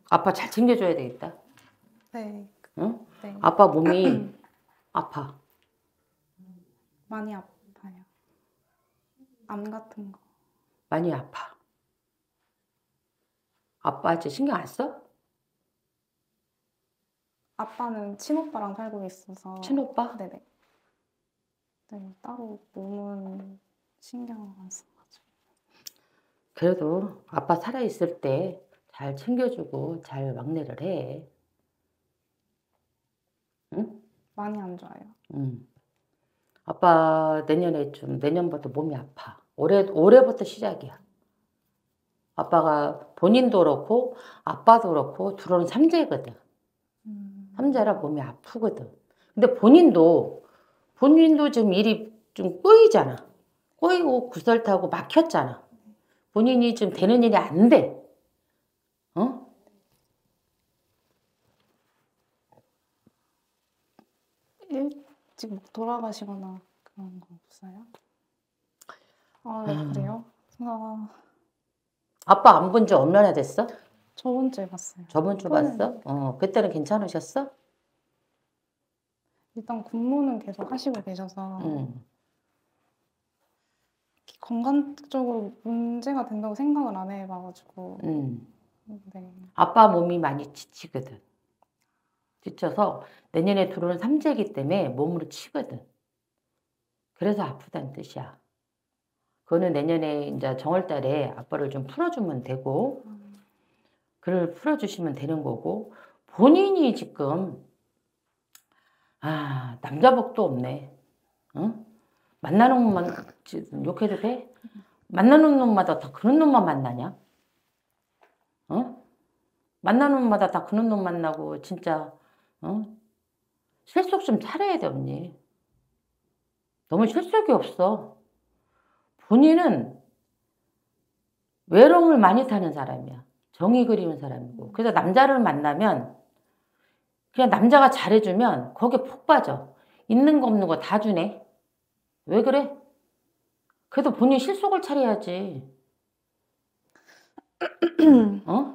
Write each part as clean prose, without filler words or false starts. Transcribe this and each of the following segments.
아빠 잘 챙겨줘야 되겠다. 네. 응? 네. 아빠 몸이 아파. 많이 아파요. 암 같은 거. 많이 아파. 아빠 이제 신경 안 써? 아빠는 친오빠랑 살고 있어서. 친오빠? 네네. 네, 따로 몸은 신경 안 써가지고. 그래도 아빠 살아있을 때 잘 챙겨주고 잘 왕래를 해. 응? 많이 안 좋아요. 응. 아빠 내년부터 몸이 아파. 올해부터 시작이야. 아빠가 본인도 그렇고 아빠도 그렇고 둘은 삼재거든. 삼재라 몸이 아프거든. 근데 본인도 지금 일이 좀 꼬이잖아. 꼬이고 구설타고 막혔잖아. 본인이 지금 되는 일이 안 돼. 어? 일찍 막 돌아가시거나 그런 거 없어요? 아, 네, 그래요? 아빠 안 본 지 얼마나 됐어? 저번 주에 봤어요. 저번 주 봤어? 그때는 괜찮으셨어? 일단 근무는 계속 하시고 계셔서 응. 건강적으로 문제가 된다고 생각을 안 해봐가지고. 네. 아빠 몸이 많이 지치거든. 지쳐서 내년에 들어오는 삼재기 때문에 몸으로 치거든. 그래서 아프다는 뜻이야. 그거는 내년에 이제 정월달에 아빠를 좀 풀어주면 되고, 그를 풀어주시면 되는 거고, 본인이 지금, 남자복도 없네. 응? 만나는 놈만, 욕해도 돼? 만나는 놈마다 다 그런 놈만 만나냐? 어? 만나는 놈마다 다 그런 놈 만나고, 진짜, 실속 좀 차려야 돼, 언니. 너무 실속이 없어. 본인은 외로움을 많이 타는 사람이야. 정이 그리운 사람이고. 그래서 남자를 만나면 그냥 남자가 잘해주면 거기에 푹 빠져. 있는 거 없는 거 다 주네. 왜 그래? 그래도 본인 실속을 차려야지. 어?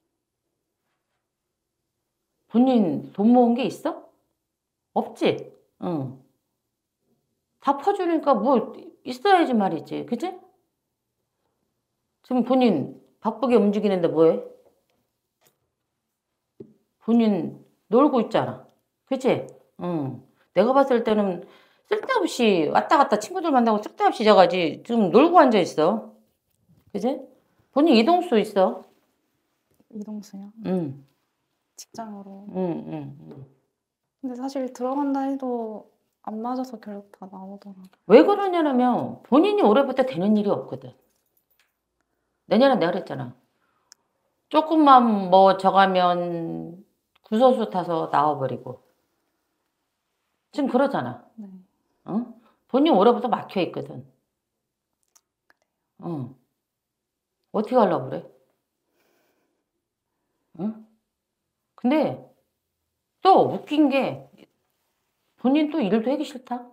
본인 돈 모은 게 있어? 없지? 응. 다 퍼주니까 뭐 있어야지 말이지. 그치? 지금 본인 바쁘게 움직이는데 뭐해? 본인 놀고 있잖아. 그치? 응. 내가 봤을 때는 쓸데없이 왔다 갔다 친구들 만나고 쓸데없이 저가지 지금 놀고 앉아있어. 그치? 본인 이동수 있어. 이동수요? 응. 직장으로. 응. 근데 사실 들어간다 해도 안 맞아서 결국 다 나오더라고요. 왜 그러냐면 본인이 올해부터 되는 일이 없거든. 내년에 내가 그랬잖아. 조금만 뭐 저가면 구설수 타서 나와버리고. 지금 그러잖아. 네. 응? 본인 올해부터 막혀 있거든. 응. 어떻게 하려고 그래? 응? 근데 또 웃긴 게 본인 또 일도 하기 싫다.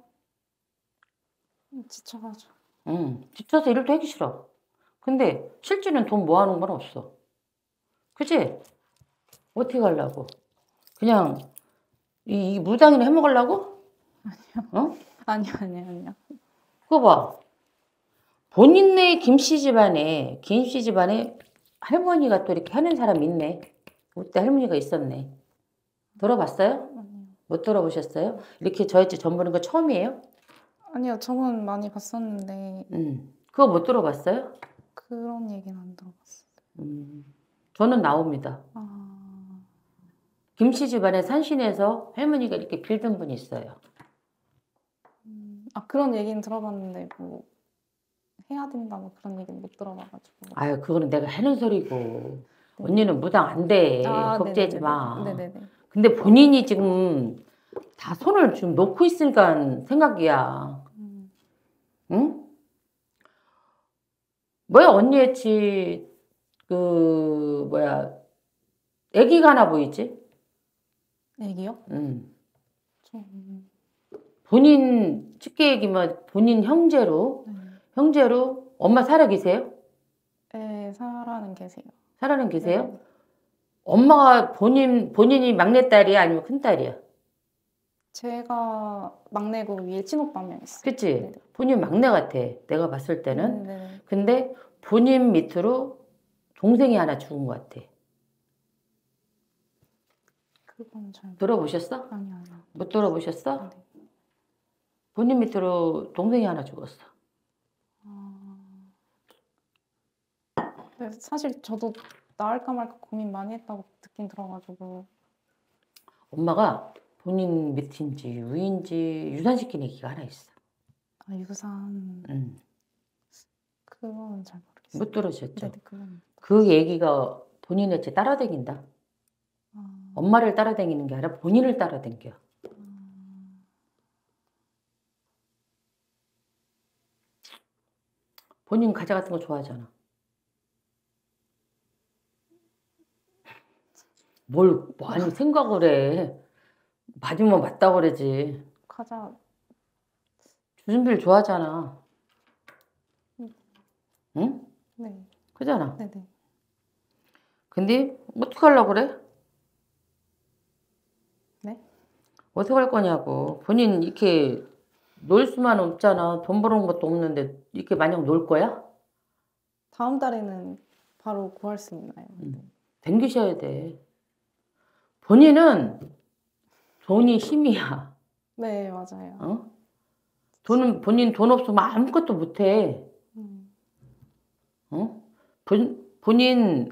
지쳐가지고. 응. 지쳐서 일도 하기 싫어. 근데 실제는 돈 모아놓은 건 없어. 그치? 어떻게 하려고? 그냥 이 무당이나 해먹으려고? 어? 아니요. 그거 봐. 본인네 김씨 집안에 할머니가 또 이렇게 하는 사람이 있네. 그때 할머니가 있었네. 들어봤어요? 못 들어보셨어요? 이렇게 저희 집 전 보는 거 처음이에요? 아니요, 저는 많이 봤었는데 그거 못 들어봤어요? 그런 얘기는 안 들어봤어요. 저는 나옵니다. 아, 김씨 집안에 산신에서 할머니가 이렇게 빌던 분이 있어요. 그런 얘기는 들어봤는데 뭐 해야 된다 뭐 그런 얘기는 못 들어봐가지고. 아유, 그거는 내가 하는 소리고. 언니는 무당 안 돼. 걱정하지 마. 네네네. 근데 본인이 지금 다 손을 지금 놓고 있으니까 생각이야. 응? 뭐야, 언니 애치, 애기가 하나 보이지? 애기요? 응. 좀. 본인, 쉽게 얘기하면 본인 형제로 엄마 살아 계세요? 네, 살아는 계세요. 살아는 계세요? 네. 엄마가 본인이 막내딸이야? 아니면 큰딸이야? 제가 막내고 위에 친오빠 한 명 있어요. 그치? 네네. 본인 막내 같아. 내가 봤을 때는. 네네. 근데 본인 밑으로 동생이 하나 죽은 것 같아. 그건 잘 들어보셨어? 아니요. 못 들어보셨어? 네. 본인 밑으로 동생이 하나 죽었어. 네, 사실 저도 나을까 말까 고민 많이 했다고 듣긴 들어가지고. 엄마가 본인 밑인지 위인지 유산시킨 얘기가 하나 있어. 아, 유산. 응. 그건 잘 모르겠어요. 못 들으셨죠? 네네, 그건. 그 얘기가 본인을 제 따라다닌다. 아, 엄마를 따라다니는 게 아니라 본인을 따라다녀. 본인 과자 같은 거 좋아하잖아. 아니 생각을 해. 맞으면 맞다고 그러지. 과자. 주준비를 좋아하잖아. 응? 네. 그잖아. 네네. 근데 어떻게 하려고 그래? 네? 어떻게 할 거냐고. 본인 이렇게 놀 수만 없잖아. 돈 버는 것도 없는데 이렇게 마냥 놀 거야? 다음 달에는 바로 구할 수 있나요? 댕기셔야 돼. 본인은 돈이 힘이야. 네, 맞아요. 어? 본인 돈 없으면 아무것도 못해. 어? 본인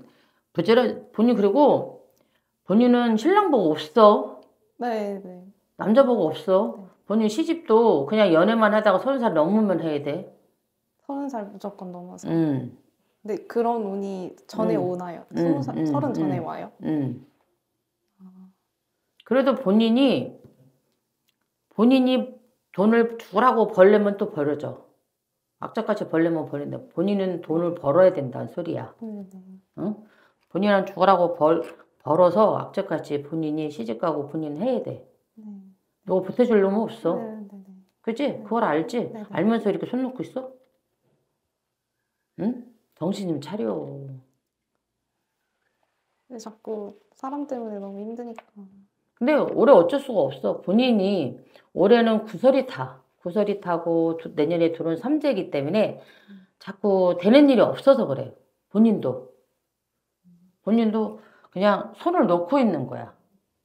그리고 본인은 신랑 보고 없어. 네, 네. 남자 보고 없어. 네. 본인 시집도 그냥 연애만 하다가 30살 넘으면 해야 돼. 30살 무조건 넘어서. 근데 그런 운이 전에 오나요? 30 전에 와요? 그래도 본인이 돈을 주라고 벌려면 또 벌어줘. 악착같이 벌려면 벌린다. 본인은 돈을 벌어야 된다는 소리야. 네. 응? 본인은 주라고 벌어서 악착같이 본인이 시집가고 본인 해야 돼. 너 보태줄 놈은 없어. 네. 그치? 그걸 알지? 네. 알면서 이렇게 손 놓고 있어? 응? 정신 좀 차려. 근데 자꾸 사람 때문에 너무 힘드니까. 근데 올해 어쩔 수가 없어. 본인이 올해는 구설이 타고 내년에 들어온 삼재이기 때문에 자꾸 되는 일이 없어서 그래. 본인도 그냥 손을 놓고 있는 거야.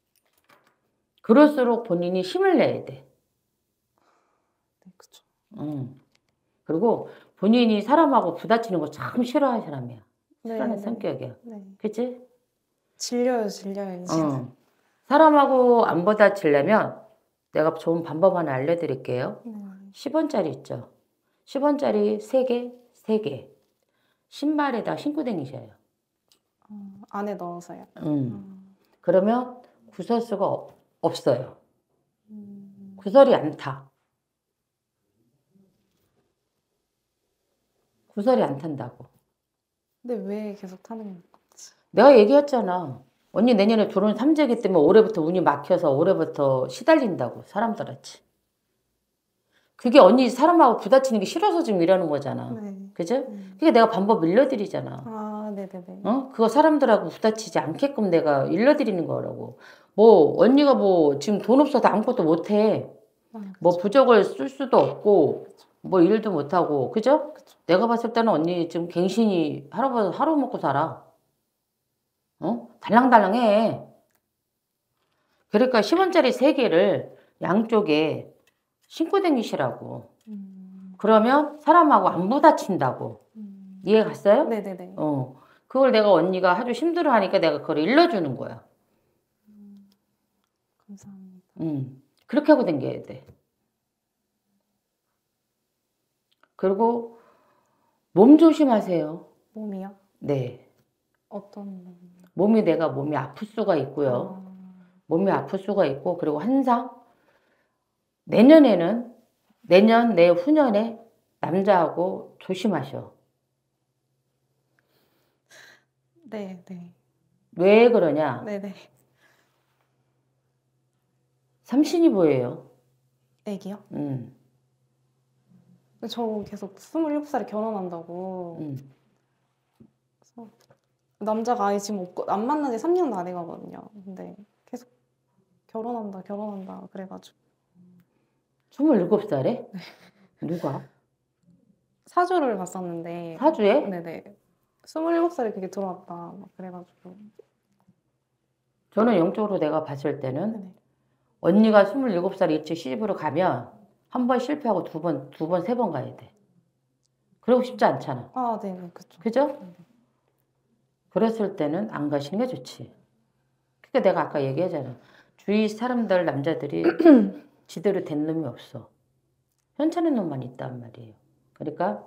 그럴수록 본인이 힘을 내야 돼. 네, 그쵸. 그리고 본인이 사람하고 부딪히는 거 참 싫어하는 사람이야. 싫어하는 네. 성격이야. 네. 그치? 질려요, 이제. 사람하고 안 부딪히려면 내가 좋은 방법 하나 알려드릴게요. 10원짜리 있죠? 10원짜리 3개, 3개. 신발에다 신고 다니셔요. 안에 넣어서요. 그러면 구설수가 없어요. 구설이 안 타. 구설이 안 탄다고. 근데 왜 계속 타는 거지? 내가 얘기했잖아. 언니 내년에 들어온 삼재기 때문에 올해부터 운이 막혀서 올해부터 시달린다고 사람들한테. 그게 언니 사람하고 부딪히는 게 싫어서 지금 이러는 거잖아. 네. 그죠? 그게 내가 방법 일러드리잖아. 아, 네네네. 그거 사람들하고 부딪히지 않게끔 내가 일러드리는 거라고. 뭐 언니가 뭐 지금 돈 없어서 아무것도 못해. 뭐 부적을 쓸 수도 없고 뭐 일도 못하고 그죠? 내가 봤을 때는 언니 지금 갱신이 하루 먹고 살아. 달랑달랑해. 그러니까 10원짜리 3개를 양쪽에 신고 다니시라고. 그러면 사람하고 안 부딪힌다고. 이해 갔어요? 네네네. 그걸 내가 언니가 아주 힘들어하니까 내가 그걸 일러주는 거야. 감사합니다. 그렇게 하고 다녀야 돼. 그리고 몸 조심하세요. 몸이요? 네. 어떤 몸? 몸이 아플 수가 있고요. 몸이 아플 수가 있고 그리고 항상 내년 내후년에 남자하고 조심하셔. 네. 왜 그러냐? 네네. 삼신이 보여요. 애기요? 저 계속 27살에 결혼한다고. 그래서 남자가 아예 지금 없고 안 만난 지 3년도 안 돼가거든요. 근데 계속 결혼한다 그래가지고 27살에? 누가? 사주를 봤었는데 사주에? 네네 27살에 그게 들어왔다 막 그래가지고 저는 영적으로 내가 봤을 때는 네네. 언니가 27살에 일찍 시집으로 가면 한 번 실패하고 두 번, 세 번 가야 돼. 그러고 싶지 않잖아. 아 네네 그쵸. 그죠? 네네. 그랬을 때는 안 가시는 게 좋지. 그러니까 내가 아까 얘기하잖아. 주위 사람들, 남자들이 지대로 된 놈이 없어. 현찮은 놈만 있단 말이에요. 그러니까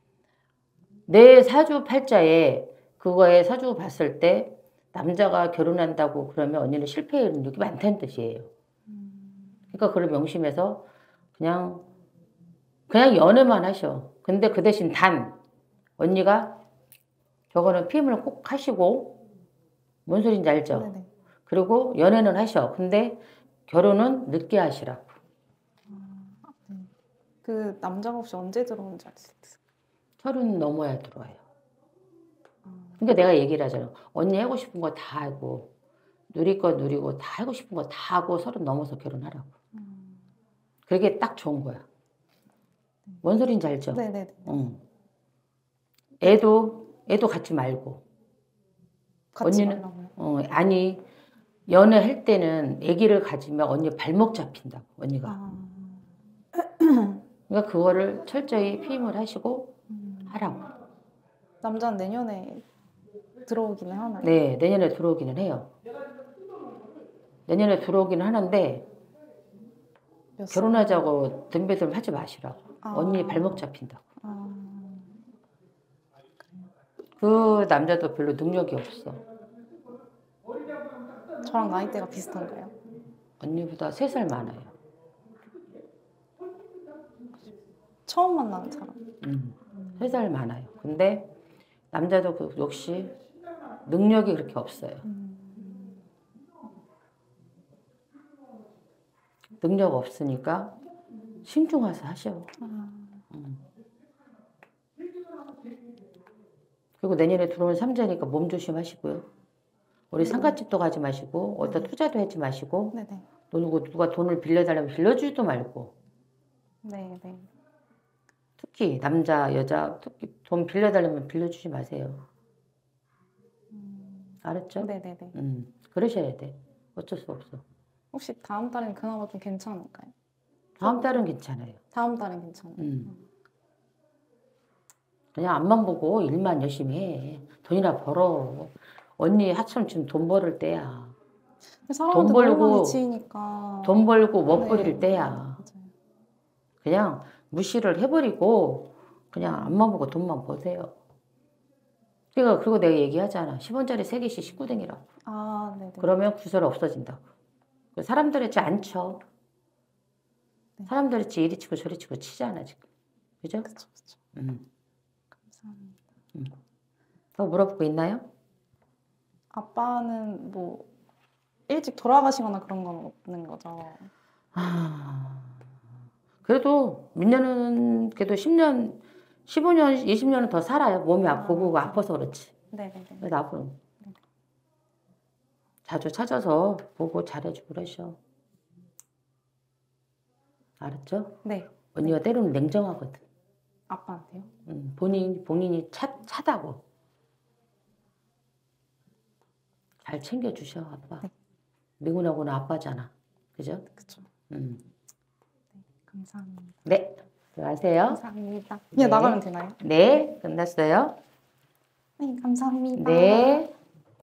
내 사주 팔자에 그거에 사주 봤을 때 남자가 결혼한다고 그러면 언니는 실패의 능력이 많다는 뜻이에요. 그러니까 그걸 명심해서 그냥 연애만 하셔. 근데 그 대신 언니가 저거는 피임을 꼭 하시고 뭔 소린지 알죠? 네네. 그리고 연애는 하셔. 근데 결혼은 늦게 하시라고. 네. 그 남자가 혹시 언제 들어온지 알 수 있어요? 30 넘어야 들어와요. 그러니까 내가 얘기를 하잖아. 언니 하고 싶은 거 다 하고 누릴 거 누리고 다 하고 싶은 거 다 하고 30 넘어서 결혼하라고. 그게 딱 좋은 거야. 뭔 소린지 알죠? 네네네. 응. 애도 갖지 말고. 같이 언니는 만나고요. 아니 연애할 때는 아기를 가지면 언니 발목 잡힌다고 언니가. 아, 그러니까 그거를 철저히 피임을 하시고 하라고. 남자는 내년에 들어오기는 하나요? 네, 내년에 들어오기는 해요. 내년에 들어오기는 하는데 몇 살? 결혼하자고 덤벼들면 하지 마시라고. 아. 언니 발목 잡힌다고. 아, 그 남자도 별로 능력이 없어. 저랑 나이대가 비슷한가요? 언니보다 3살 많아요. 처음 만나는 사람. 3살 많아요. 근데 남자도 역시 능력이 그렇게 없어요. 능력 없으니까 신중해서 하셔. 그리고 내년에 들어오는 삼재니까 몸 조심하시고요. 우리 상가집도 가지 마시고 어디다 투자도 하지 마시고 네네. 누가 돈을 빌려달라면 빌려주지도 말고 네네. 특히 남자, 여자 특히 돈 빌려달라면 빌려주지 마세요. 알았죠? 네네네. 그러셔야 돼. 어쩔 수 없어. 혹시 다음 달엔 그나마 좀 괜찮을까요? 다음 달은 괜찮아요. 다음 달엔 괜찮아요. 그냥 앞만 보고 일만 열심히 해. 돈이나 벌어. 언니 하참 지금 돈 벌을 때야. 사람한테 돈 너무 벌고, 많이 지으니까. 돈 벌고 멋 네. 부릴 때야. 맞아요. 그냥 무시를 해버리고 그냥 앞만 보고 돈만 버세요. 그리고 내가 얘기하잖아. 10원짜리 3개씩 19댕이라고. 아, 네네. 그러면 구설 없어진다고. 사람들이 안 쳐. 네. 사람들이 이리 치고 저리 치고 치잖아 지금. 그죠? 그쵸. 감사합니다. 더 물어볼 거 있나요? 아빠는 뭐 일찍 돌아가시거나 그런 건 없는 거죠? 그래도 민년은 그래도 10년, 15년, 20년은 더 살아요. 몸이 아프고 아파서 그렇지. 네네네. 그래서 앞으로 자주 찾아서 보고 잘해주고 그러셔. 알았죠? 네. 언니가 때로는 냉정하거든. 아빠한테요? 본인이 차다고. 잘 챙겨주셔, 아빠. 네. 미군하고는 아빠잖아. 그죠? 그쵸. 음. 감사합니다. 네, 들어가세요. 감사합니다. 그냥 네. 나가면 되나요? 네, 끝났어요. 네, 감사합니다. 네.